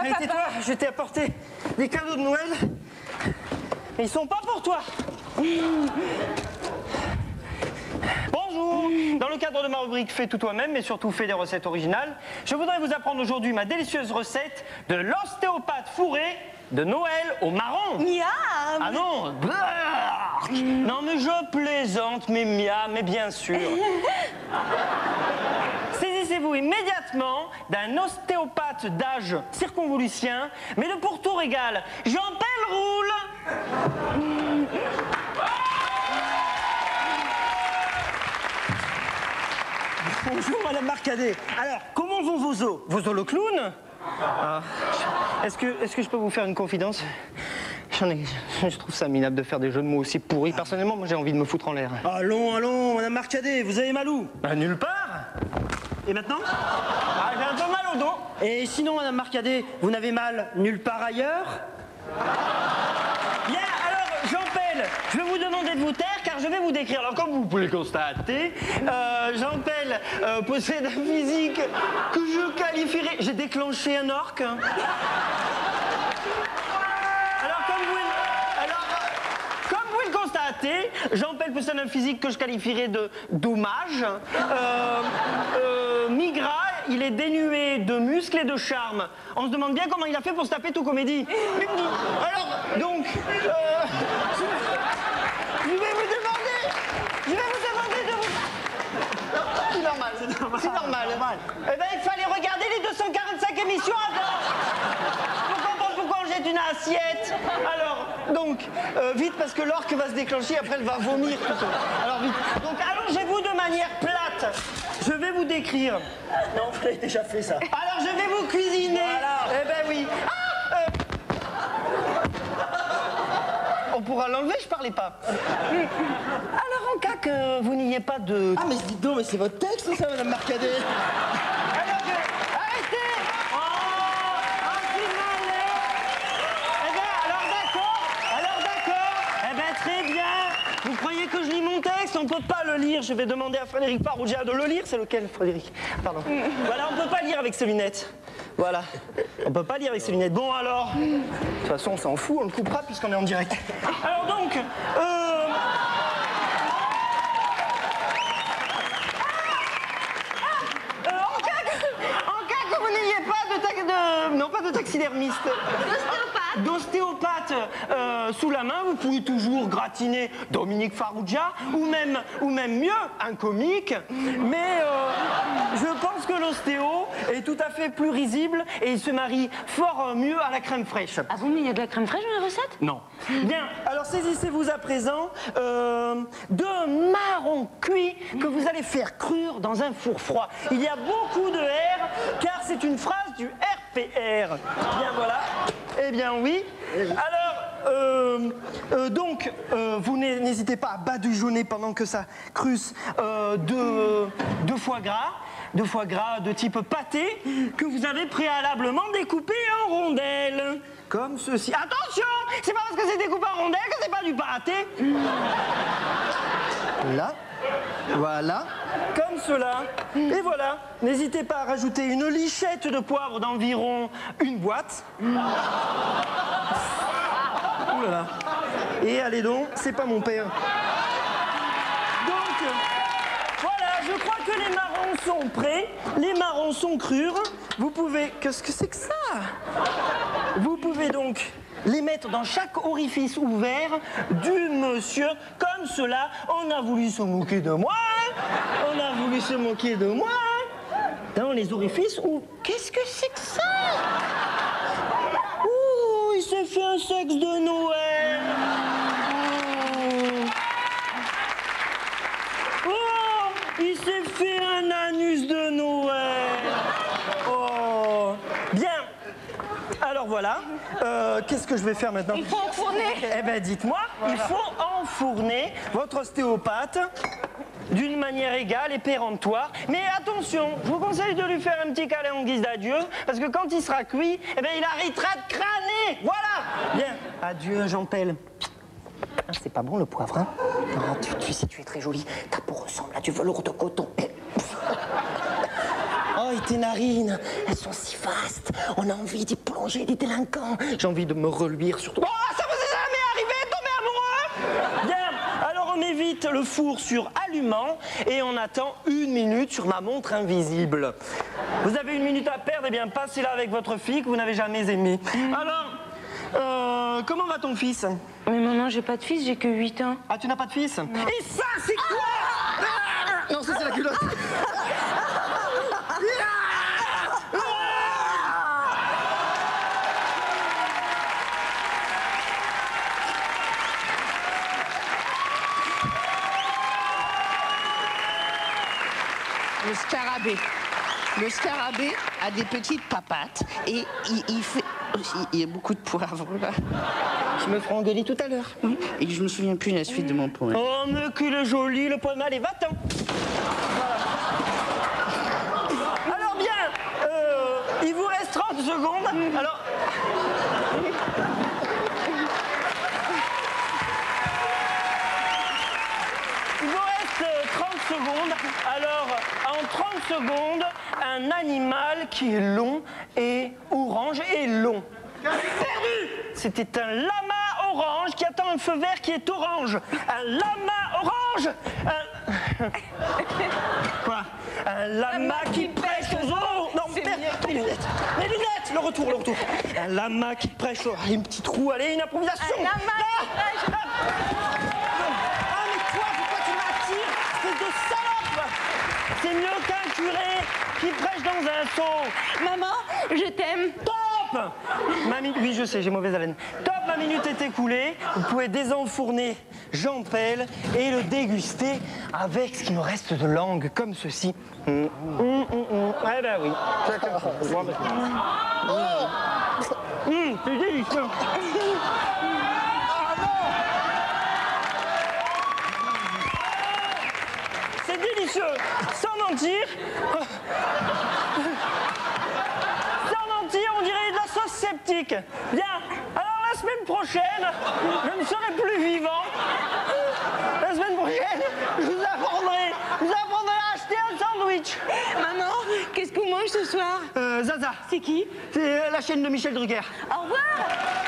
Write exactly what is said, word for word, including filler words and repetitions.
Allez, tais-toi, je t'ai apporté des cadeaux de Noël. Mais ils sont pas pour toi. Bonjour. Dans le cadre de ma rubrique Fais tout toi-même, mais surtout fais des recettes originales, je voudrais vous apprendre aujourd'hui ma délicieuse recette de l'ostéopathe fourré de Noël au marron. Miam. Ah non. Non mais je plaisante, mais miam, mais bien sûr. Saisissez-vous immédiatement d'un ostéopathe d'âge circonvolucien, mais de pourtour égal. Jean-Pelle roule. Bonjour Madame Marcadet. Alors, comment vont vos os? Vos os le clown? Ah, Est-ce que, est-ce que je peux vous faire une confidence? J'en ai, je trouve ça minable de faire des jeux de mots aussi pourris. Personnellement, moi j'ai envie de me foutre en l'air. Allons, allons, Madame Marcadet, vous avez mal où? Bah nulle part. Et maintenant? Ah, j'ai un peu mal au dos. Et sinon, Madame Marcadet, vous n'avez mal nulle part ailleurs? Bien, alors, Jean-Pelle, je vais vous demander de vous taire car je vais vous décrire. Alors, comme vous pouvez le constater, euh, Jean-Pelle euh, possède un physique que je qualifierais... J'ai déclenché un orque. Hein. Alors, comme vous... Alors, comme vous le constatez, Jean-Pelle possède un physique que je qualifierais de dommage. Euh, euh, mi-gras, il est dénué de muscles et de charme. On se demande bien comment il a fait pour se taper tout comédie. Alors, donc... Euh, je vais vous demander... Je vais vous demander de vous... C'est normal, c'est normal. C'est normal. Eh ben, il fallait regarder les deux cent quarante-cinq émissions avant pour comprendre pourquoi on jette une assiette. Alors, donc, euh, vite, parce que l'orque va se déclencher, après elle va vomir tout seul. Alors, vite. Donc, allongez-vous de manière plate. Je vais vous décrire. Non, vous avez déjà fait ça. Alors, je vais vous cuisiner. Voilà. Eh ben oui. Ah, euh... On pourra l'enlever, je parlais pas. Alors, en cas que vous n'ayez pas de... Ah, mais dis donc, mais c'est votre texte, ça, Madame Marcadet. Alors que... Arrêtez. Oh, oh, c'est malin. Eh bien, alors d'accord. Alors d'accord. Eh bien, très bien. Vous croyez que je lis mon texte? On peut pas le lire. Je vais demander à Frédéric Parougia de le lire. C'est lequel, Frédéric? Pardon. Voilà, on peut pas lire avec ses lunettes. Voilà. On peut pas lire avec ses lunettes. Bon, alors... De toute façon, on s'en fout. On le coupera puisqu'on est en direct. Alors donc... Euh... Euh, en, cas que, en cas que vous n'ayez pas de, ta- de... Non, pas de taxidermiste. D'ostéopathe. D'ostéopathe euh, sous la main, vous pouvez toujours gratiner Dominique Farrugia ou même, ou même mieux, un comique. Mais euh, je pense que l'ostéo est tout à fait plus risible et il se marie fort euh, mieux à la crème fraîche. Ah bon, mais il y a de la crème fraîche dans la recette? Non. Bien, alors saisissez-vous à présent euh, de marron cuit que vous allez faire crure dans un four froid. Il y a beaucoup de R car c'est une phrase du R P R. Bien voilà. Eh bien oui. Alors, euh, euh, donc, euh, vous n'hésitez pas à badigeonner pendant que ça crusse euh, de, de foie gras. De foie gras de type pâté que vous avez préalablement découpé en rondelles. Comme ceci. Attention! C'est pas parce que c'est découpé en rondelles que c'est pas du pâté. Là. Voilà. Comme cela. Et voilà. N'hésitez pas à rajouter une lichette de poivre d'environ une boîte. Ouh là là. Et allez donc, c'est pas mon père. Donc, voilà, je crois que les marrons sont prêts. Les marrons sont crures. Vous pouvez... Qu'est-ce que c'est que ça? Vous pouvez donc les mettre dans chaque orifice ouvert du monsieur, comme cela. On a voulu se moquer de moi. On a voulu se moquer de moi. Dans les orifices où... Qu'est-ce que c'est que ça? Ouh, il s'est fait un sexe de Noël. Oh, oh il s'est fait un anus de Noël. Oh, bien. Alors voilà, euh, qu'est-ce que je vais faire maintenant? Il faut enfourner. Eh ben dites-moi, il faut enfourner votre ostéopathe d'une manière égale et péremptoire. Mais attention, je vous conseille de lui faire un petit câlin en guise d'adieu, parce que quand il sera cuit, eh ben il arrêtera de crâner. Voilà. Bien, adieu Jean-Pelle. Ah, c'est pas bon le poivre, hein? Non, tu, tu sais, tu es très jolie. Ta peau ressemble à du velours de coton. Oh, Oh, et tes narines, elles sont si vastes. On a envie d'y plonger des délinquants. J'ai envie de me reluire sur toi. Oh, ça vous est jamais arrivé de tomber amoureux? Bien, alors on évite le four sur allumant et on attend une minute sur ma montre invisible. Vous avez une minute à perdre, eh bien passez-la avec votre fille que vous n'avez jamais aimée. Alors, euh, comment va ton fils? Mais maman, j'ai pas de fils, j'ai que huit ans. Ah, tu n'as pas de fils? Et ça, c'est quoi? Ah non, ça c'est la culotte. Le scarabée. Le scarabée a des petites papates et il, il fait... Il y a beaucoup de poivre là. Je me ferai engueuler tout à l'heure. Oui. Et je me souviens plus de la suite de mon poème. Oh, mais qu'il est joli, le poème. Allez, va-t'en. Voilà. Alors bien, euh, il vous reste trente secondes. Alors... Il vous reste trente secondes. Alors, en trente secondes, un animal qui est long et orange et long. Perdu! C'était un lama orange qui attend un feu vert qui est orange. Un lama orange! Un... Quoi? Un lama qui prêche aux eaux! Non, perds les lunettes! Les lunettes! Le retour, le retour! Un lama qui prêche aux... Allez, un petit trou, allez, une improvisation! Un lama qui prêche... Ah, mais toi, pourquoi tu m'attires? C'est de salope! C'est mieux qu'un curé qui prêche dans un seau! Maman, je t'aime. Top! Ma mi- Oui, je sais, j'ai mauvaise haleine. Top, ma minute est écoulée. Vous pouvez désenfourner Jean Pell et le déguster avec ce qui me reste de langue, comme ceci. Mmh. Mmh, mmh, mmh. Eh ben oui. Chacun son droit, maintenant. Mmh. Mmh, c'est délicieux. C'est délicieux. Sans mentir. On dirait de la sauce sceptique. Bien, alors la semaine prochaine, je ne serai plus vivant. La semaine prochaine, je vous apprendrai, je vous apprendrai à acheter un sandwich. Maman, qu'est-ce qu'on mange ce soir? Euh, Zaza. C'est qui? C'est euh, la chaîne de Michel Drucker. Au revoir.